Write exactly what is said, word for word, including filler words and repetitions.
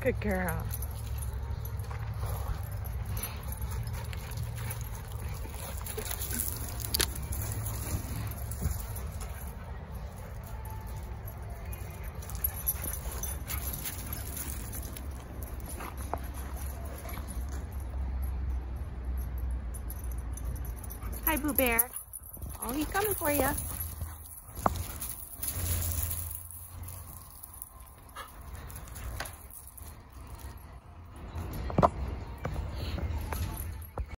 Good girl. Hi, Boo Bear. Oh, he's coming for you.